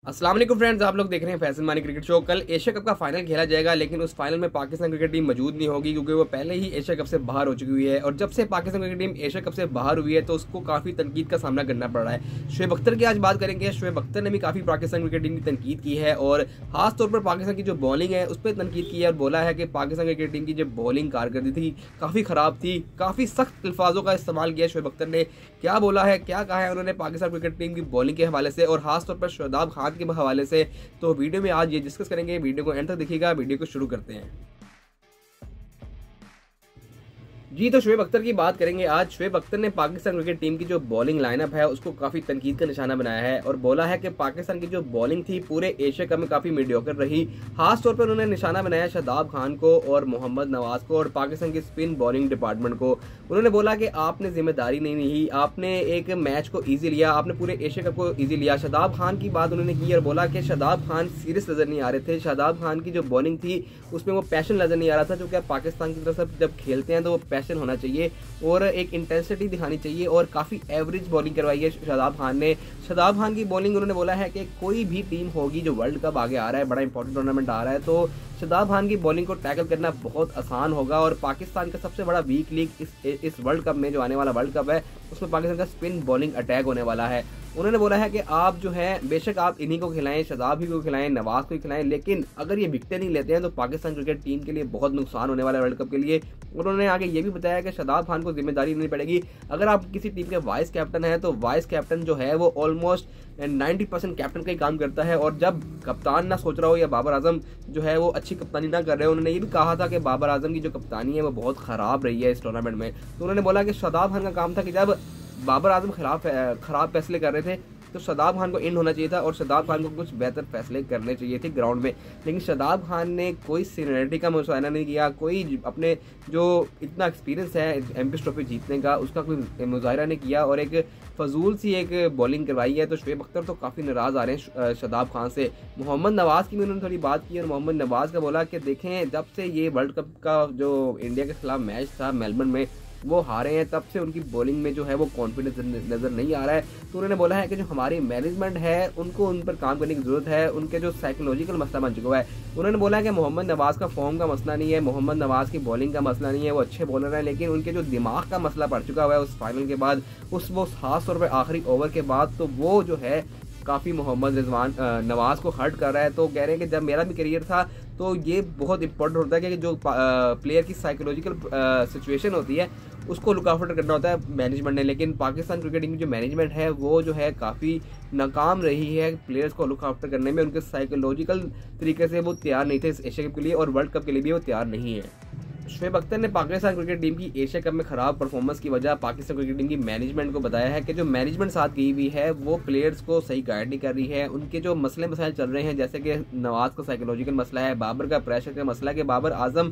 अस्सलाम वालेकुम फ्रेंड्स, आप लोग देख रहे हैं फैसल मानी क्रिकेट शो। कल एशिया कप का फाइनल खेला जाएगा, लेकिन उस फाइनल में पाकिस्तान क्रिकेट टीम मौजूद नहीं होगी क्योंकि वो पहले ही एशिया कप से बाहर हो चुकी हुई है। और जब से Pakistan cricket team Asia Cup से बाहर हुई है तो उसको काफ़ी तनकीद का सामना करना पड़ रहा है। शुएब अख्तर की आज बात करेंगे। शुएब अख्तर ने भी काफ़ी पाकिस्तान क्रिकेट टीम की तनकीद की है और खासतौर पर पाकिस्तान की जो बॉलिंग है उस पर तनकीद की है और बोला है कि पाकिस्तान क्रिकेट टीम की जो बॉलिंग कारकर्दगी थी काफ़ी ख़राब थी। काफ़ी सख्त अल्फाजों का इस्तेमाल किया शुएब अख्तर ने। क्या बोला है, क्या कहा है उन्होंने पाकिस्तान क्रिकेट टीम की बॉलिंग के हवाले से और खासतौर पर शादाब खान के हवाले से, तो वीडियो में आज ये डिस्कस करेंगे। वीडियो को एंड तक देखिएगा। वीडियो को शुरू करते हैं जी। तो शुएब अख्तर की बात करेंगे आज। शुएब अख्तर ने पाकिस्तान क्रिकेट टीम की जो बॉलिंग लाइनअप है उसको काफ़ी तनकीद का निशाना बनाया है और बोला है कि पाकिस्तान की जो बॉलिंग थी पूरे एशिया कप में काफ़ी मीडियोकर रही। खास तौर पर उन्होंने निशाना बनाया शादाब खान को और मोहम्मद नवाज को और पाकिस्तान की स्पिन बॉलिंग डिपार्टमेंट को। उन्होंने बोला कि आपने जिम्मेदारी नहीं ली, आपने एक मैच को ईजी लिया, आपने पूरे एशिया कप को ईजी लिया। शादाब खान की बात उन्होंने की और बोला कि शादाब खान सीरियस नजर नहीं आ रहे थे। शादाब खान की जो बॉलिंग थी उसमें वो पैशन नजर नहीं आ रहा था, जो कि पाकिस्तान की तरफ से जब खेलते हैं तो वो पैशन होना चाहिए और एक इंटेंसिटी दिखानी चाहिए और काफ़ी एवरेज बॉलिंग करवाई है शादाब खान ने। शादाब खान की बॉलिंग उन्होंने बोला है कि कोई भी टीम होगी जो वर्ल्ड कप आगे आ रहा है, बड़ा इंपॉर्टेंट टूर्नामेंट आ रहा है, तो शादाब खान की बॉलिंग को टैकल करना बहुत आसान होगा। और पाकिस्तान का सबसे बड़ा वीक लीग इस वर्ल्ड कप में, जो आने वाला वर्ल्ड कप है, उसमें पाकिस्तान का स्पिन बॉलिंग अटैक होने वाला है। उन्होंने बोला है कि आप जो है बेशक आप इन्हीं को खिलाएं, शादाब ही को खिलाएं, नवाज को खिलाएं, लेकिन अगर ये विकेटें नहीं लेते हैं तो पाकिस्तान क्रिकेट टीम के लिए बहुत नुकसान होने वाला है वर्ल्ड कप के लिए। उन्होंने आगे ये भी बताया कि शादाब खान को जिम्मेदारी नहीं पड़ेगी। अगर आप किसी टीम के वाइस कैप्टन हैं तो वाइस कैप्टन जो है वो ऑलमोस्ट 90% कैप्टन का ही काम करता है। और जब कप्तान ना सोच रहा हो या बाबर आजम जो है वो अच्छी कप्तानी ना कर रहे हो, उन्होंने ये भी कहा था कि बाबर आजम की जो कप्तानी है वो बहुत ख़राब रही है इस टूर्नामेंट में। तो उन्होंने बोला कि शादाब खान का काम था कि जब बाबर आजम खराब फैसले कर रहे थे तो शादाब खान को इन होना चाहिए था और शादाब खान को कुछ बेहतर फैसले करने चाहिए थे ग्राउंड में। लेकिन शादाब खान ने कोई सीनियरिटी का मुजाहरा नहीं किया, कोई अपने जो इतना एक्सपीरियंस है एमपी ट्रॉफी जीतने का उसका कोई मुजाहरा नहीं किया और एक फजूल सी एक बॉलिंग करवाई है। तो शुएब अख्तर तो काफ़ी नाराज़ आ रहे हैं शादाब खान से। मोहम्मद नवाज की भी उन्होंने थोड़ी बात की और मोहम्मद नवाज का बोला कि देखें, जब से ये वर्ल्ड कप का जो इंडिया के खिलाफ मैच था मेलबर्न में वो हारे हैं, तब से उनकी बॉलिंग में जो है वो कॉन्फिडेंस नज़र नहीं आ रहा है। तो उन्होंने बोला है कि जो हमारी मैनेजमेंट है उनको उन पर काम करने की ज़रूरत है, उनके जो साइकोलॉजिकल मसला बन चुका है। उन्होंने बोला है कि मोहम्मद नवाज का फॉर्म का मसला नहीं है, मोहम्मद नवाज की बॉलिंग का मसला नहीं है, वो अच्छे बॉलर हैं, लेकिन उनके जो दिमाग का मसला पड़ चुका हुआ है उस फाइनल के बाद, वो खास तौर पर आखिरी ओवर के बाद, तो वो जो है काफ़ी मोहम्मद रिजवान नवाज को हर्ट कर रहा है। तो कह रहे हैं कि जब मेरा भी करियर था तो ये बहुत इंपॉर्टेंट होता है कि जो प्लेयर की साइकोलॉजिकल सिचुएशन होती है उसको लुक आफ्टर करना होता है मैनेजमेंट ने। लेकिन पाकिस्तान क्रिकेट टीम की जो मैनेजमेंट है वो जो है काफ़ी नाकाम रही है प्लेयर्स को लुक आफ्टर करने में। उनके साइकोलॉजिकल तरीके से वो तैयार नहीं थे इस एशिया कप के लिए और वर्ल्ड कप के लिए भी वो तैयार नहीं है। शुएब अख्तर ने पाकिस्तान क्रिकेट टीम की एशिया कप में खराब परफॉर्मेंस की वजह पाकिस्तान क्रिकेट टीम की मैनेजमेंट को बताया है कि जो मैनेजमेंट साथ गई हुई है वो प्लेयर्स को सही गाइड नहीं कर रही है। उनके जो मसले मसाइल चल रहे हैं, जैसे कि नवाज का साइकोलॉजिकल मसला है, बाबर का प्रेशर का मसला है कि बाबर आजम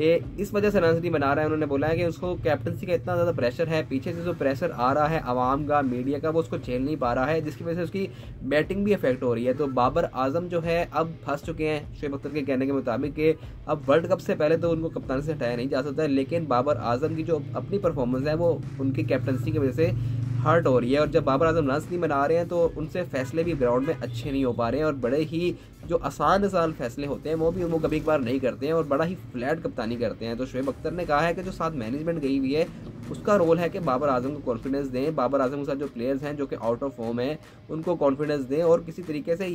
इस वजह से रन नहीं बना रहा है। उन्होंने बोला है कि उसको कैप्टनसी का इतना ज़्यादा प्रेशर है, पीछे से जो प्रेशर आ रहा है आवाम का, मीडिया का, वो उसको झेल नहीं पा रहा है, जिसकी वजह से उसकी बैटिंग भी इफेक्ट हो रही है। तो बाबर आजम जो है अब फंस चुके हैं शुएब अख्तर के कहने के मुताबिक कि अब वर्ल्ड कप से पहले तो उनको कप्तान से हटाया नहीं जा सकता, लेकिन बाबर आजम की जो अपनी परफॉर्मेंस है वो उनकी कैप्टनसी की वजह से हर्ट हो रही है। और जब बाबर आजम रन्स नहीं बना रहे हैं तो उनसे फैसले भी ग्राउंड में अच्छे नहीं हो पा रहे हैं और बड़े ही जो आसान फैसले होते हैं वो कभी कभार नहीं करते हैं और बड़ा ही फ्लैट कप्तानी करते हैं। तो शुएब अख्तर ने कहा है कि जो साथ मैनेजमेंट गई हुई है उसका रोल है कि बाबर आजम को कॉन्फिडेंस दें, बाबर आजम के साथ जो प्लेयर्स हैं जो कि आउट ऑफ फॉर्म हैं उनको कॉन्फिडेंस दें और किसी तरीके से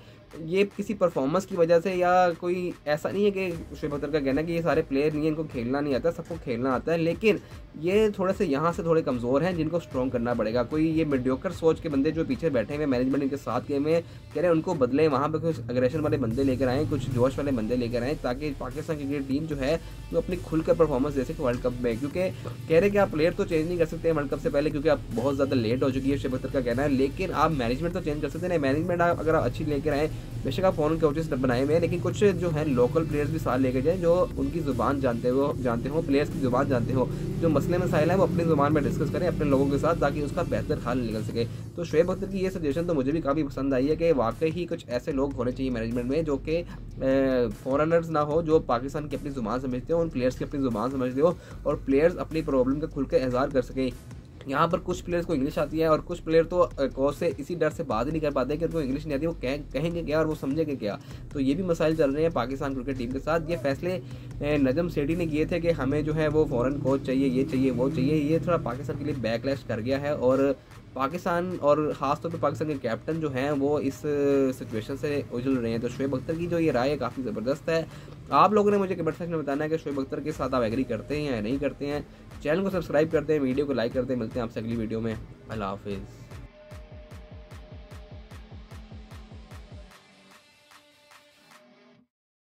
ये किसी परफॉर्मेंस की वजह से या कोई ऐसा नहीं है कि शुएब अख्तर का कहना है कि ये सारे प्लेयर नहीं है, इनको खेलना नहीं आता, सबको खेलना आता है, लेकिन ये थोड़े से यहाँ से थोड़े कमज़ोर हैं जिनको स्ट्रॉन्ग करना पड़ेगा। कोई ये मीडियोकर सोच के बंदे जो पीछे बैठे हुए मैनेजमेंट इनके साथ के में कह रहे हैं उनको बदलें, वहाँ पर कुछ अग्रेशन वाले बंदे लेकर आएँ, कुछ जोश वाले बंदे लेकर आएँ, ताकि पाकिस्तान क्रिकेट टीम जो है वो अपनी खुलकर परफॉर्मेंस दे सके वर्ल्ड कप में। क्योंकि कह रहे कि आप प्लेयर तो चेंज नहीं कर सकते वर्ल्ड कप से पहले क्योंकि आप बहुत ज़्यादा लेट हो चुकी है शुएब अख्तर का कहना है, लेकिन आप मैनेजमेंट तो चेंज कर सकते हैं। मैनेजमेंट अगर आप अच्छी लेकर आए, बेशक आप फॉरेन कोचेस बनाए हुए हैं, लेकिन कुछ जो है लोकल प्लेयर्स भी साथ लेके जाएं जो उनकी ज़ुबान जानते हो, प्लेयर्स की ज़ुबान जानते हो, जो मसले मसाइल हैं वो अपनी ज़ुबान में डिस्कस करें अपने लोगों के साथ ताकि उसका बेहतर हल निकल सके। तो शुएब अख्तर की ये सजेशन तो मुझे भी काफ़ी पसंद आई है कि वाकई ही कुछ ऐसे लोग होने चाहिए मैनेजमेंट में जो कि फॉरेनर्स ना हो, जो पाकिस्तान की अपनी ज़ुबान समझते हो, उन प्लेयर्स की अपनी ज़ुबान समझते हो और प्लेयर्स अपनी प्रॉब्लम का खुल के इजहार कर सकें। यहाँ पर कुछ प्लेयर्स को इंग्लिश आती है और कुछ प्लेयर तो कोच से इसी डर से बात ही नहीं कर पाते कि उनको इंग्लिश नहीं आती, वो कहेंगे क्या और वो समझेंगे क्या। तो ये भी मसाइल चल रहे हैं पाकिस्तान क्रिकेट टीम के साथ। ये फैसले नजम सेठी ने किए थे कि हमें जो है वो फॉरेन कोच चाहिए, ये चाहिए, वो चाहिए, ये थोड़ा पाकिस्तान के लिए बैकलैश कर गया है और पाकिस्तान और ख़ासतौर पर पाकिस्तान के कैप्टन जो हैं वो इस सिचुएशन से उजल रहे हैं। तो शोएब अख्तर की जो ये राय है काफ़ी ज़बरदस्त है। आप लोगों ने मुझे कमेंट सेक्शन में बताना है कि शोएब अख्तर के साथ आप एग्री करते हैं या नहीं करते हैं। चैनल को सब्सक्राइब करते हैं, वीडियो को लाइक करते हैं। मिलते हैं आपसे अगली वीडियो में। अल्लाह हाफिज़।